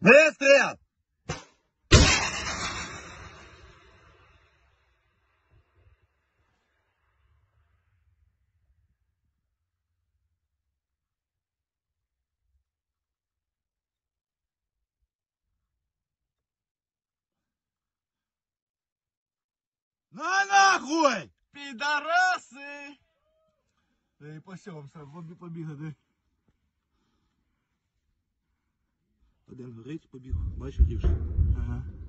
Вистріл! На нахуй! Підараси! І по сьому побігати. Один горить, побіг. Бачиш, рівше. Ага.